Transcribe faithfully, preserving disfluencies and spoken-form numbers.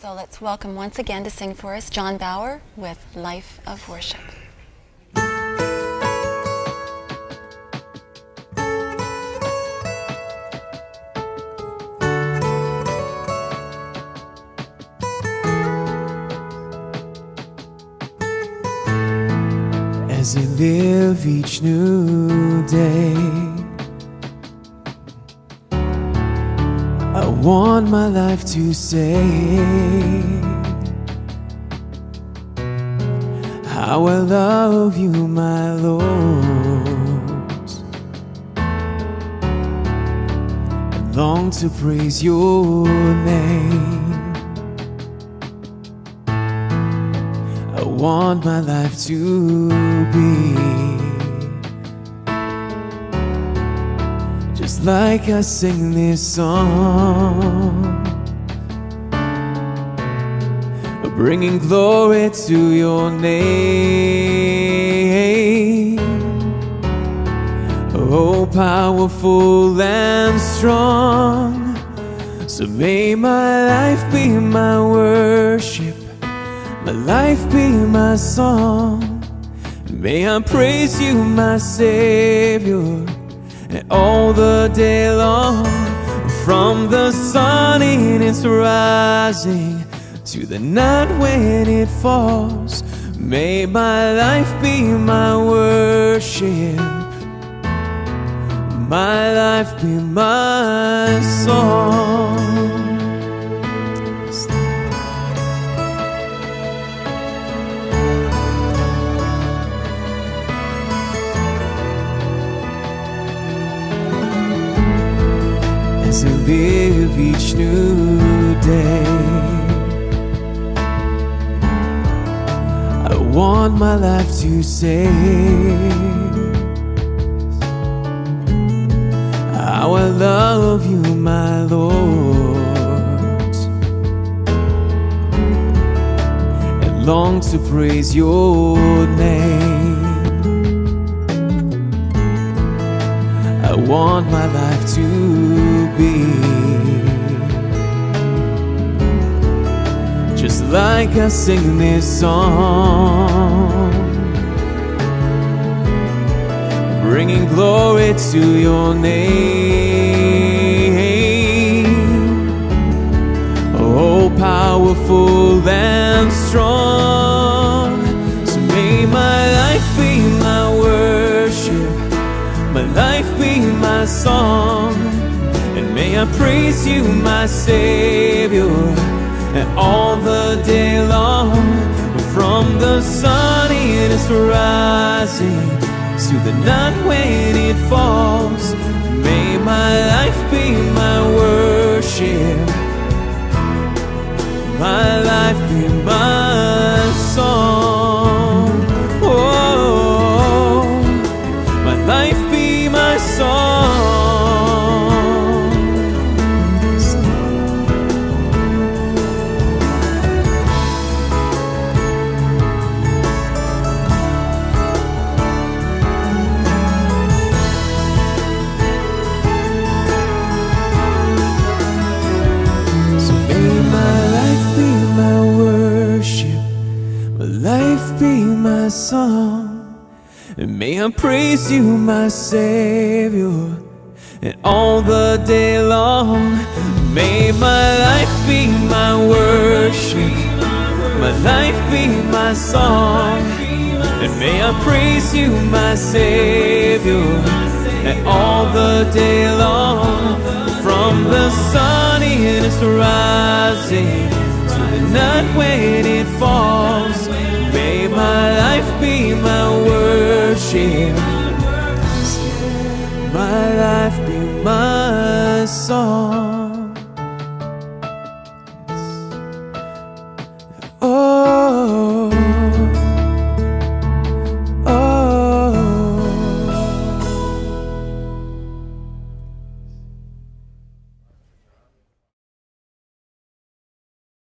So let's welcome once again to sing for us Jon Bauer with Life of Worship. As I live each new day, I want my life to say how I love you, my Lord. I long to praise your name. I want my life to be just like I sing this song, bringing glory to your name. Oh, powerful and strong, so may my life be my worship, my life be my song. May I praise you, my Savior, and all the day long, from the sun in its rising to the night when it falls. May my life be my worship, my life be my song. As I live each new day, I want my life to say how I love you, my Lord, and long to praise your name. I want my life to be just like I sing this song, bringing glory to your name. Oh, powerful and strong, so may my life be my worship, my life be my song. And may I praise you, my Savior, and all the day long, from the sun in its rising to the night when it falls. May my life be my worship, my life be my song. Oh, my life be my song. Life be my song, and may I praise you, my Savior, and all the day long. May my life be my worship, my life be my song, and may I praise you, my Savior, and all the day long, from the sun in its rising to the night when it falls. May my life be my worship, my life be my song.